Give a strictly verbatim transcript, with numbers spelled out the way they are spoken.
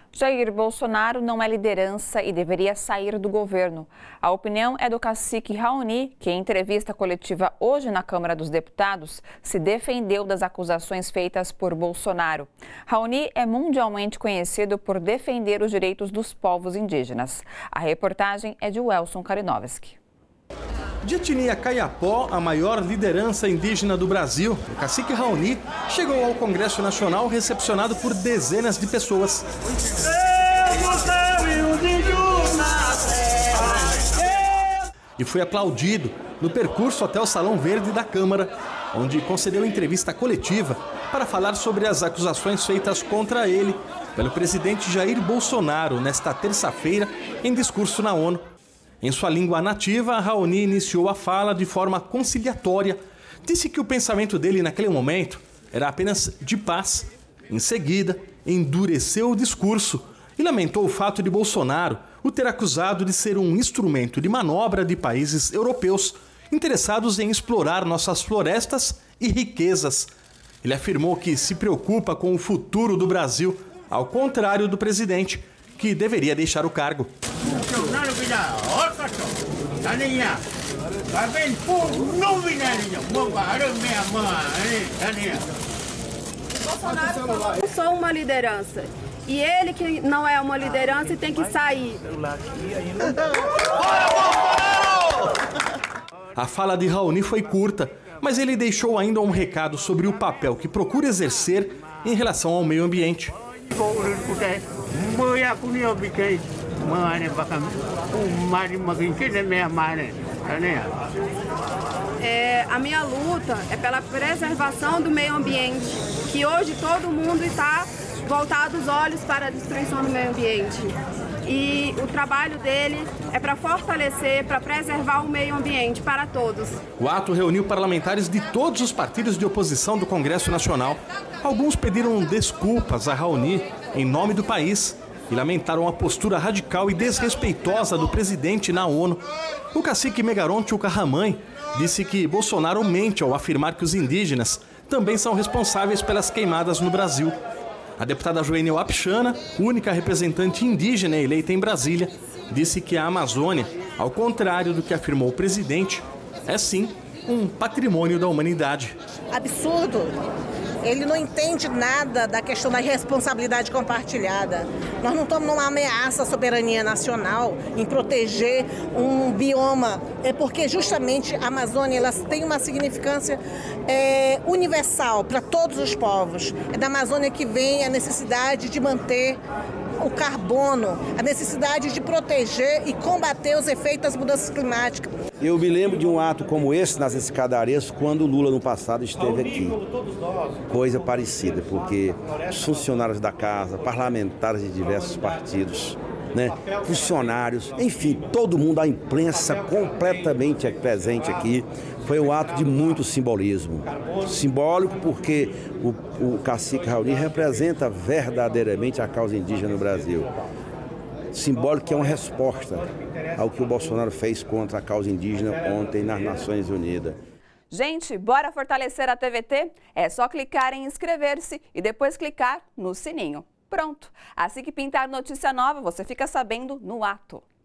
Jair Bolsonaro não é liderança e deveria sair do governo. A opinião é do cacique Raoni, que em entrevista coletiva hoje na Câmara dos Deputados se defendeu das acusações feitas por Bolsonaro. Raoni é mundialmente conhecido por defender os direitos dos povos indígenas. A reportagem é de Welson Kalinowski. De etnia Kayapó, a maior liderança indígena do Brasil, o cacique Raoni chegou ao Congresso Nacional recepcionado por dezenas de pessoas. E foi aplaudido no percurso até o Salão Verde da Câmara, onde concedeu entrevista coletiva para falar sobre as acusações feitas contra ele pelo presidente Jair Bolsonaro nesta terça-feira em discurso na ONU. Em sua língua nativa, Raoni iniciou a fala de forma conciliatória. Disse que o pensamento dele naquele momento era apenas de paz. Em seguida, endureceu o discurso e lamentou o fato de Bolsonaro o ter acusado de ser um instrumento de manobra de países europeus interessados em explorar nossas florestas e riquezas. Ele afirmou que se preocupa com o futuro do Brasil, ao contrário do presidente, que deveria deixar o cargo. Eu sou uma liderança e ele que não é uma liderança e tem que sair. A fala de Raoni foi curta, mas ele deixou ainda um recado sobre o papel que procura exercer em relação ao meio ambiente. É, a minha luta é pela preservação do meio ambiente, que hoje todo mundo está voltado os olhos para a destruição do meio ambiente. E o trabalho dele é para fortalecer, para preservar o meio ambiente para todos. O ato reuniu parlamentares de todos os partidos de oposição do Congresso Nacional. Alguns pediram desculpas a Raoni em nome do país e lamentaram a postura radical e desrespeitosa do presidente na ONU. O cacique Megaron Chucarramãe disse que Bolsonaro mente ao afirmar que os indígenas também são responsáveis pelas queimadas no Brasil. A deputada Joênia Apixana, única representante indígena eleita em Brasília, disse que a Amazônia, ao contrário do que afirmou o presidente, é sim um patrimônio da humanidade. Absurdo! Ele não entende nada da questão da responsabilidade compartilhada. Nós não estamos numa ameaça à soberania nacional em proteger um bioma. É porque justamente a Amazônia ela tem uma significância é, universal para todos os povos. É da Amazônia que vem a necessidade de manter o carbono, a necessidade de proteger e combater os efeitos das mudanças climáticas. Eu me lembro de um ato como esse nas escadarias quando o Lula no passado esteve aqui. Coisa parecida, porque os funcionários da casa, parlamentares de diversos partidos, né, funcionários, enfim, todo mundo, a imprensa completamente presente aqui. Foi um ato de muito simbolismo. Simbólico porque o, o cacique Raoni representa verdadeiramente a causa indígena no Brasil. Simbólico que é uma resposta ao que o Bolsonaro fez contra a causa indígena ontem nas Nações Unidas. Gente, bora fortalecer a T V T? É só clicar em inscrever-se e depois clicar no sininho. Pronto! Assim que pintar notícia nova, você fica sabendo no ato.